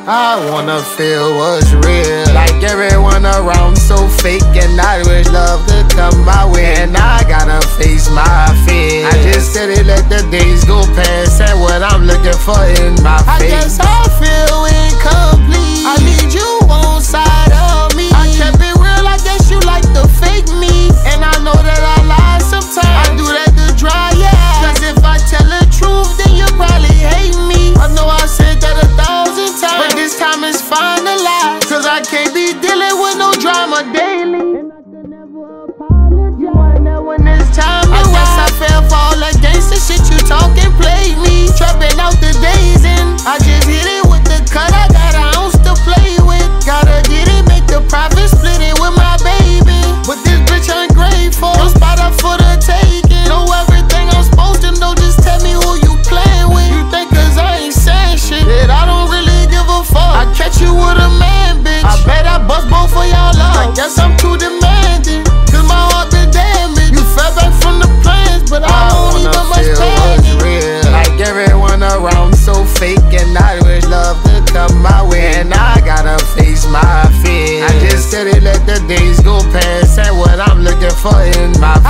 I wanna feel what's real. Like everyone around so fake, and I wish love to come my way. And I gotta face my fears. I just steady let the days go past, and what I'm looking for in my face. I guess I feel incomplete. I need you on side of me. I kept it real, I guess you like to fake me. And I know that I lie sometimes. I do that to dry, yeah. Cause if I tell the truth, then you probably hate me. I know I said that 1,000 times, but this time it's finalized. Cause I can't be dealing with no drama daily. And I can never apologize. And when it's time to guess I fell for all that gangsta shit you talk and play me. Trapping out the days and I just hit it with the cut. I got an ounce to play with. Gotta get it, make the profit, split it with my baby. But this bitch ungrateful, no spot up for the taking. Know everything I'm supposed to know, just tell me who you playing with. You think cause I ain't saying shit that I don't really give a fuck. I catch you with a man, bitch. I bet I bust both of y'all up. I guess I'm too demanding, cause my heart been damaged. You fell back from the plans, but I don't even much panic. Like everyone around so fake, and I wish love to come my way. And I gotta face my fears. I just steady let the days go past, and what I'm looking for in my face.